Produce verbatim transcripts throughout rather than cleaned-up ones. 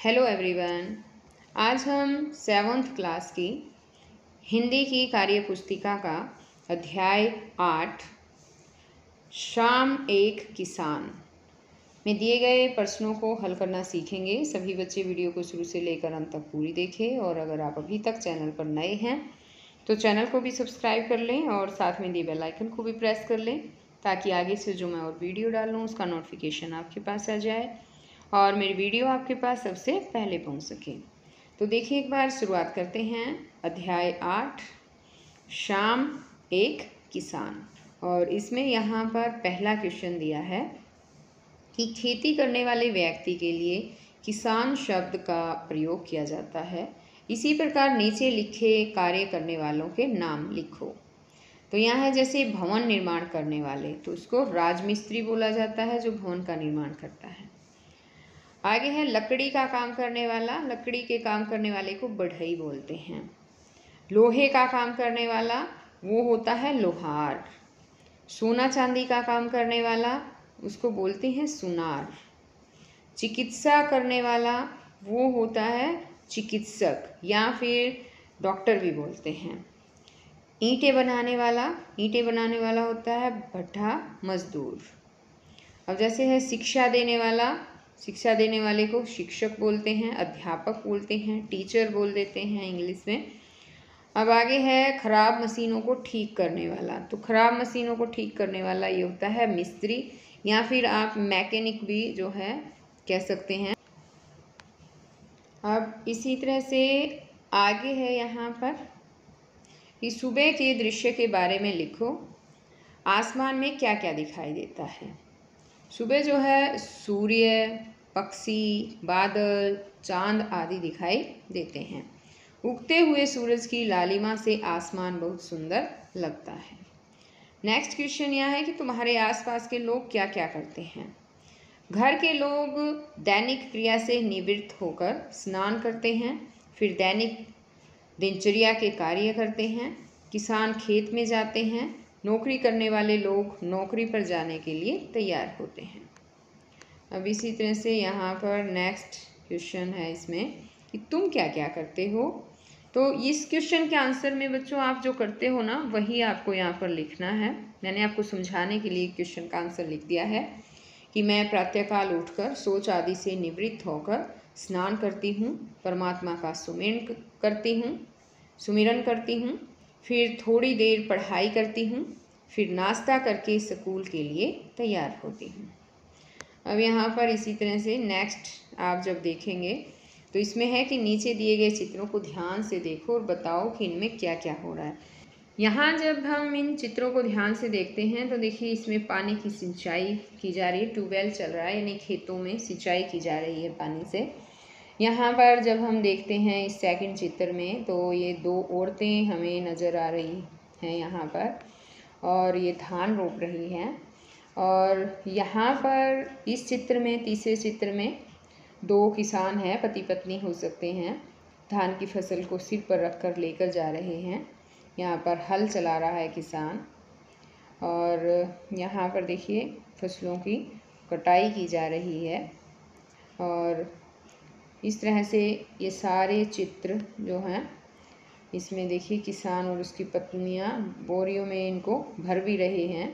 Hello everyone. आज हम seventh class की हिंदी की कार्य पुस्तिका का अध्याय आठ शाम एक किसान में दिए गए प्रश्नों को हल करना सीखेंगे। सभी बच्चे वीडियो को शुरू से लेकर अंत तक पूरी देखें और अगर आप अभी तक चैनल पर नए हैं तो चैनल को भी सब्सक्राइब कर लें और साथ में दिए बेल आइकन को भी प्रेस कर लें ताकि आगे से जो मैं और वीडियो डालूँ उसका नोटिफिकेशन आपके पास आ जाए और मेरी वीडियो आपके पास सबसे पहले पहुंच सके। तो देखिए, एक बार शुरुआत करते हैं। अध्याय आठ शाम एक किसान, और इसमें यहाँ पर पहला क्वेश्चन दिया है कि खेती करने वाले व्यक्ति के लिए किसान शब्द का प्रयोग किया जाता है। इसी प्रकार नीचे लिखे कार्य करने वालों के नाम लिखो। तो यहाँ है जैसे भवन निर्माण करने वाले, तो उसको राजमिस्त्री बोला जाता है जो भवन का निर्माण करता है। आगे है लकड़ी का काम करने वाला, लकड़ी के काम करने वाले को बढ़ई बोलते हैं। लोहे का काम करने वाला वो होता है लोहार। सोना चांदी का काम करने वाला उसको बोलते हैं सुनार। चिकित्सा करने वाला वो होता है चिकित्सक या फिर डॉक्टर भी बोलते हैं। ईंटें बनाने वाला ईंटें बनाने वाला होता है भट्ठा मजदूर। अब जैसे है शिक्षा देने वाला, शिक्षा देने वाले को शिक्षक बोलते हैं, अध्यापक बोलते हैं, टीचर बोल देते हैं इंग्लिश में। अब आगे है खराब मशीनों को ठीक करने वाला, तो खराब मशीनों को ठीक करने वाला ये होता है मिस्त्री या फिर आप मैकेनिक भी जो है कह सकते हैं। अब इसी तरह से आगे है यहाँ पर कि सुबह के दृश्य के बारे में लिखो। आसमान में क्या क्या दिखाई देता है? सुबह जो है सूर्य, पक्षी, बादल, चांद आदि दिखाई देते हैं। उगते हुए सूरज की लालिमा से आसमान बहुत सुंदर लगता है। नेक्स्ट क्वेश्चन यह है कि तुम्हारे आसपास के लोग क्या क्या करते हैं? घर के लोग दैनिक क्रिया से निवृत्त होकर स्नान करते हैं, फिर दैनिक दिनचर्या के कार्य करते हैं। किसान खेत में जाते हैं। नौकरी करने वाले लोग नौकरी पर जाने के लिए तैयार होते हैं। अब इसी तरह से यहाँ पर नेक्स्ट क्वेश्चन है इसमें कि तुम क्या क्या करते हो? तो इस क्वेश्चन के आंसर में बच्चों आप जो करते हो ना वही आपको यहाँ पर लिखना है। मैंने आपको समझाने के लिए क्वेश्चन का आंसर लिख दिया है कि मैं प्रातःकाल उठकर सोच आदि से निवृत्त होकर स्नान करती हूँ, परमात्मा का सुमिरन करती हूँ सुमिरन करती हूँ फिर थोड़ी देर पढ़ाई करती हूँ, फिर नाश्ता करके स्कूल के लिए तैयार होती हूँ। अब यहाँ पर इसी तरह से नेक्स्ट आप जब देखेंगे तो इसमें है कि नीचे दिए गए चित्रों को ध्यान से देखो और बताओ कि इनमें क्या क्या हो रहा है। यहाँ जब हम इन चित्रों को ध्यान से देखते हैं तो देखिए इसमें पानी की सिंचाई की जा रही है, ट्यूबवेल चल रहा है, यानी खेतों में सिंचाई की जा रही है पानी से। यहाँ पर जब हम देखते हैं इस सेकंड चित्र में तो ये दो औरतें हमें नज़र आ रही हैं यहाँ पर, और ये धान रोप रही हैं। और यहाँ पर इस चित्र में तीसरे चित्र में दो किसान हैं, पति पत्नी हो सकते हैं, धान की फसल को सिर पर रख कर लेकर जा रहे हैं। यहाँ पर हल चला रहा है किसान, और यहाँ पर देखिए फसलों की कटाई की जा रही है। और इस तरह से ये सारे चित्र जो हैं इसमें देखिए किसान और उसकी पत्नियां बोरियों में इनको भर भी रहे हैं।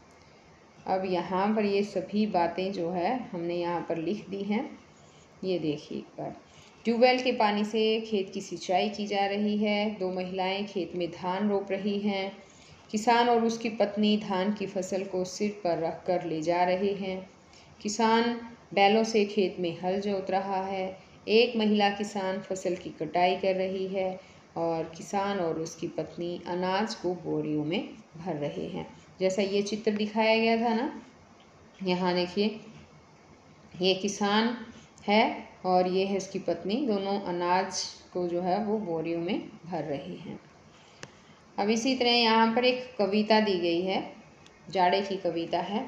अब यहाँ पर ये सभी बातें जो है हमने यहाँ पर लिख दी हैं। ये देखिए एक बार ट्यूबवेल के पानी से खेत की सिंचाई की जा रही है। दो महिलाएं खेत में धान रोप रही हैं। किसान और उसकी पत्नी धान की फसल को सिर पर रख कर ले जा रहे हैं। किसान बैलों से खेत में हल जोत रहा है। एक महिला किसान फसल की कटाई कर रही है और किसान और उसकी पत्नी अनाज को बोरियों में भर रहे हैं। जैसा ये चित्र दिखाया गया था ना, यहाँ देखिए ये किसान है और ये है उसकी पत्नी, दोनों अनाज को जो है वो बोरियों में भर रही हैं। अब इसी तरह यहाँ पर एक कविता दी गई है, जाड़े की कविता है।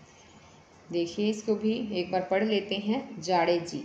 देखिए इसको भी एक बार पढ़ लेते हैं। जाड़े जी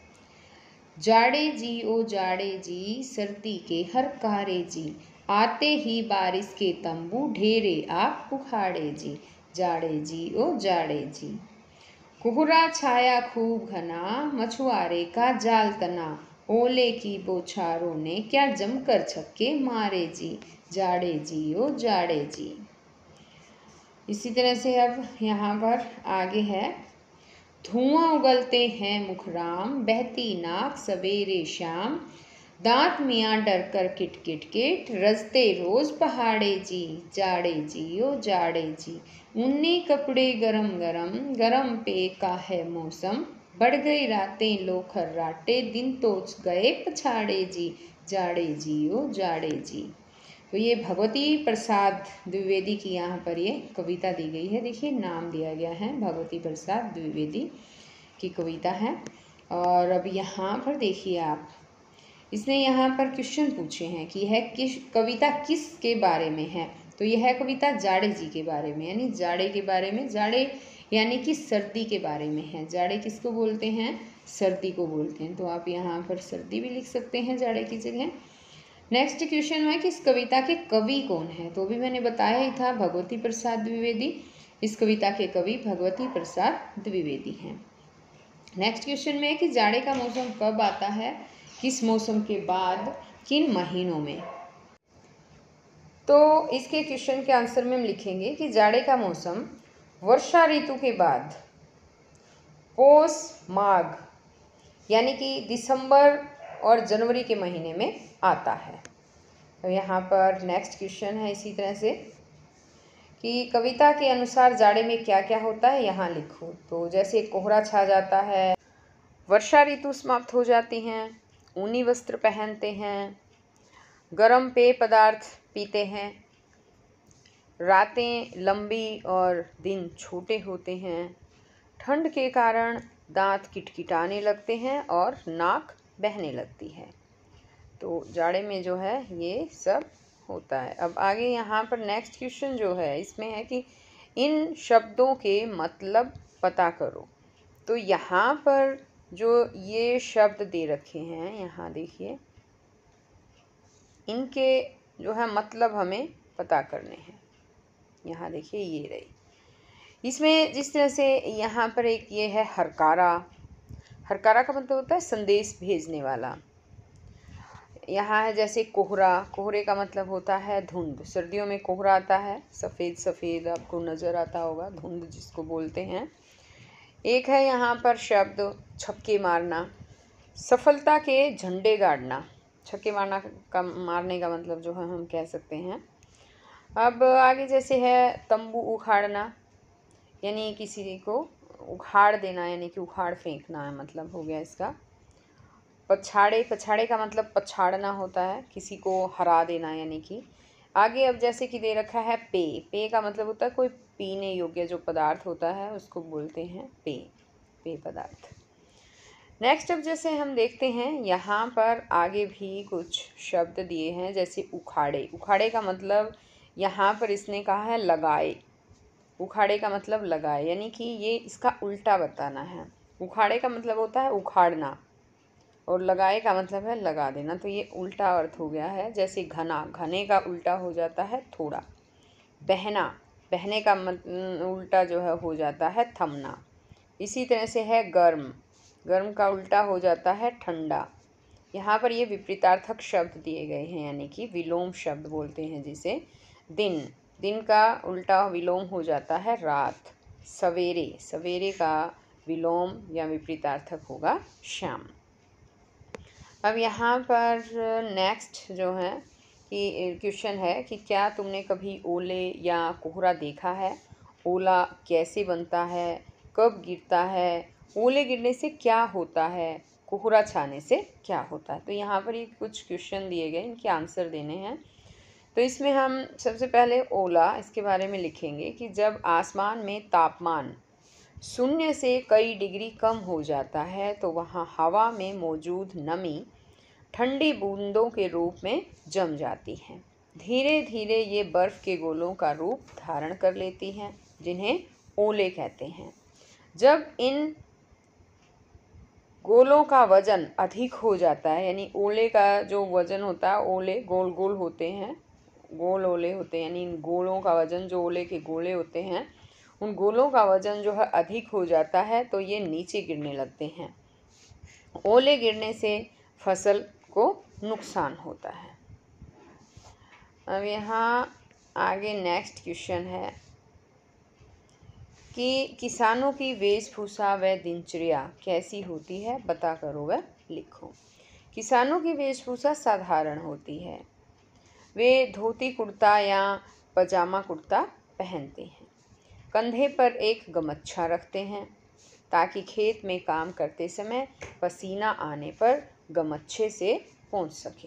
जाड़े जी ओ जाड़े जी, सर्दी के हर कारे जी, आते ही बारिश के तंबू ढेरे आप उखाड़े जी। जाड़े जी ओ जाड़े जी। कोहरा छाया खूब घना, मछुआरे का जाल तना, ओले की बौछारों ने क्या जमकर छक्के मारे जी, जाड़े जी ओ जाड़े जी। इसी तरह से अब यहाँ पर आगे है, धुआं उगलते हैं मुखराम, बहती नाक सवेरे शाम, दांत मियाँ डर कर किट किट किट, रजते रोज पहाड़े जी, जाड़े जी ओ जाड़े जी। ऊनी कपड़े गरम गरम, गरम पे का है मौसम, बढ़ गई रातें लो खर्राटे, दिन तो गए पछाड़े जी, जाड़े जी ओ जाड़े जी। तो ये भगवती प्रसाद द्विवेदी की यहाँ पर ये कविता दी गई है। देखिए नाम दिया गया है, भगवती प्रसाद द्विवेदी की कविता है। और अब यहाँ पर देखिए आप, इसने यहाँ पर क्वेश्चन पूछे हैं कि यह किस कविता किस के बारे में है। तो यह है कविता जाड़े जी के बारे में, यानी जाड़े के बारे में। जाड़े यानी कि सर्दी के बारे में है। जाड़े किसको बोलते हैं? सर्दी को बोलते हैं। तो आप यहाँ पर सर्दी भी लिख सकते हैं जाड़े की जगह। नेक्स्ट क्वेश्चन है कि इस कविता के कवि कौन है। तो भी मैंने बताया ही था, भगवती प्रसाद द्विवेदी। इस कविता के कवि भगवती प्रसाद द्विवेदी हैं। नेक्स्ट क्वेश्चन में है कि जाड़े का मौसम कब आता है, किस मौसम के बाद, किन महीनों में। तो इसके क्वेश्चन के आंसर में हम लिखेंगे कि जाड़े का मौसम वर्षा ऋतु के बाद पौष माघ यानी कि दिसंबर और जनवरी के महीने में आता है। तो यहाँ पर नेक्स्ट क्वेश्चन है इसी तरह से कि कविता के अनुसार जाड़े में क्या क्या होता है, यहाँ लिखो। तो जैसे कोहरा छा जाता है, वर्षा ऋतु समाप्त हो जाती हैं, ऊनी वस्त्र पहनते हैं, गर्म पेय पदार्थ पीते हैं, रातें लंबी और दिन छोटे होते हैं, ठंड के कारण दांत किटकिटाने लगते हैं और नाक बहने लगती है। तो जाड़े में जो है ये सब होता है। अब आगे यहाँ पर नेक्स्ट क्वेश्चन जो है इसमें है कि इन शब्दों के मतलब पता करो। तो यहाँ पर जो ये शब्द दे रखे हैं, यहाँ देखिए, इनके जो है मतलब हमें पता करने हैं। यहाँ देखिए ये रही, इसमें जिस तरह से यहाँ पर एक ये है हरकारा। हरकारा का मतलब होता है संदेश भेजने वाला। यहाँ है जैसे कोहरा, कोहरे का मतलब होता है धुंध। सर्दियों में कोहरा आता है, सफ़ेद सफ़ेद आपको नज़र आता होगा, धुंध जिसको बोलते हैं। एक है यहाँ पर शब्द छक्के मारना, सफलता के झंडे गाड़ना। छक्के मारना का मारने का मतलब जो है हम कह सकते हैं। अब आगे जैसे है तंबू उखाड़ना, यानी किसी को उखाड़ देना, यानी कि उखाड़ फेंकना है मतलब हो गया इसका। पछाड़े, पछाड़े का मतलब पछाड़ना होता है, किसी को हरा देना यानी कि। आगे अब जैसे कि दे रखा है पेय, पेय का मतलब होता है कोई पीने योग्य जो पदार्थ होता है उसको बोलते हैं पेय, पेय पदार्थ। नेक्स्ट अब जैसे हम देखते हैं यहाँ पर आगे भी कुछ शब्द दिए हैं, जैसे उखाड़े। उखाड़े का मतलब यहाँ पर इसने कहा है लगाए। उखाड़े का मतलब लगाए, यानी कि ये इसका उल्टा बताना है। उखाड़े का मतलब होता है उखाड़ना और लगाए का मतलब है लगा देना। तो ये उल्टा अर्थ हो गया है। जैसे घना, घने का उल्टा हो जाता है थोड़ा। बहना, बहने का उल्टा जो है हो जाता है थमना। इसी तरह से है गर्म, गर्म का उल्टा हो जाता है ठंडा। यहाँ पर ये विपरीतार्थक शब्द दिए गए हैं, यानी कि विलोम शब्द बोलते हैं जिसे। दिन, दिन का उल्टा विलोम हो जाता है रात। सवेरे, सवेरे का विलोम या विपरीतार्थक होगा शाम। अब यहाँ पर नेक्स्ट जो है कि क्वेश्चन है कि क्या तुमने कभी ओले या कोहरा देखा है? ओला कैसे बनता है? कब गिरता है? ओले गिरने से क्या होता है? कोहरा छाने से क्या होता है? तो यहाँ पर ये कुछ क्वेश्चन दिए गए, इनके आंसर देने हैं। तो इसमें हम सबसे पहले ओला, इसके बारे में लिखेंगे कि जब आसमान में तापमान शून्य से कई डिग्री कम हो जाता है तो वहाँ हवा में मौजूद नमी ठंडी बूंदों के रूप में जम जाती है। धीरे धीरे ये बर्फ़ के गोलों का रूप धारण कर लेती हैं, जिन्हें ओले कहते हैं। जब इन गोलों का वजन अधिक हो जाता है, यानी ओले का जो वजन होता है, ओले गोल गोल होते हैं, गोल ओले होते हैं, यानी इन गोलों का वजन, जो ओले के गोले होते हैं उन गोलों का वजन जो है अधिक हो जाता है तो ये नीचे गिरने लगते हैं। ओले गिरने से फसल को नुकसान होता है। अब यहाँ आगे नेक्स्ट क्वेश्चन है कि किसानों की वेशभूषा व दिनचर्या कैसी होती है, बता करो व लिखो। किसानों की वेशभूषा साधारण होती है। वे धोती कुर्ता या पजामा कुर्ता पहनते हैं। कंधे पर एक गमछा रखते हैं ताकि खेत में काम करते समय पसीना आने पर गमछे से पोंछ सके।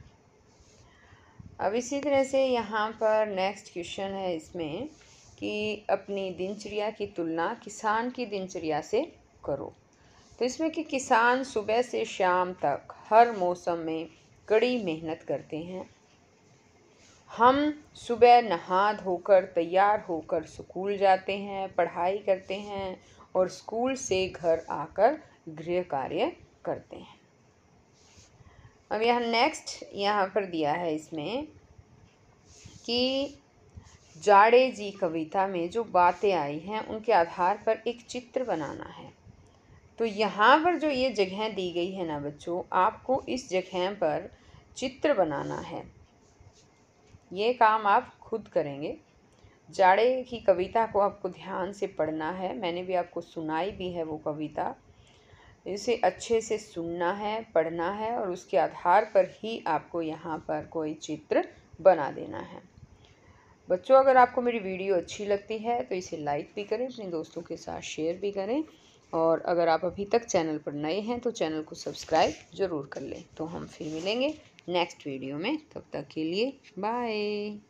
अब इसी तरह से यहाँ पर नेक्स्ट क्वेश्चन है इसमें कि अपनी दिनचर्या की तुलना किसान की दिनचर्या से करो। तो इसमें कि किसान सुबह से शाम तक हर मौसम में कड़ी मेहनत करते हैं। हम सुबह नहा धोकर तैयार होकर स्कूल जाते हैं, पढ़ाई करते हैं और स्कूल से घर आकर गृह कार्य करते हैं। अब यहाँ नेक्स्ट यहाँ पर दिया है इसमें कि जाड़े जी कविता में जो बातें आई हैं उनके आधार पर एक चित्र बनाना है। तो यहाँ पर जो ये जगह दी गई है ना बच्चों, आपको इस जगह पर चित्र बनाना है। ये काम आप खुद करेंगे। जाड़े की कविता को आपको ध्यान से पढ़ना है। मैंने भी आपको सुनाई भी है वो कविता। इसे अच्छे से सुनना है, पढ़ना है और उसके आधार पर ही आपको यहाँ पर कोई चित्र बना देना है। बच्चों, अगर आपको मेरी वीडियो अच्छी लगती है तो इसे लाइक भी करें, अपने दोस्तों के साथ शेयर भी करें और अगर आप अभी तक चैनल पर नए हैं तो चैनल को सब्सक्राइब ज़रूर कर लें। तो हम फिर मिलेंगे नेक्स्ट वीडियो में, तब तक के लिए बाय।